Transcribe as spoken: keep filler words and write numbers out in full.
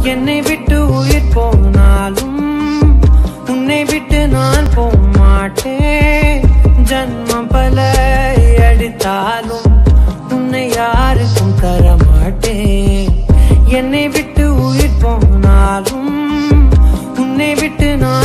என்னை விட்டு உயிர் போனாலும் உன்னை விட்டு நான் போக மாட்டேன். ஜன்மம் பல அடித்தாலும் உன்னை யாருக்கும் தர மாட்டேன். என்னை விட்டு உயிர் போனாலும் உன்னை விட்டு நான்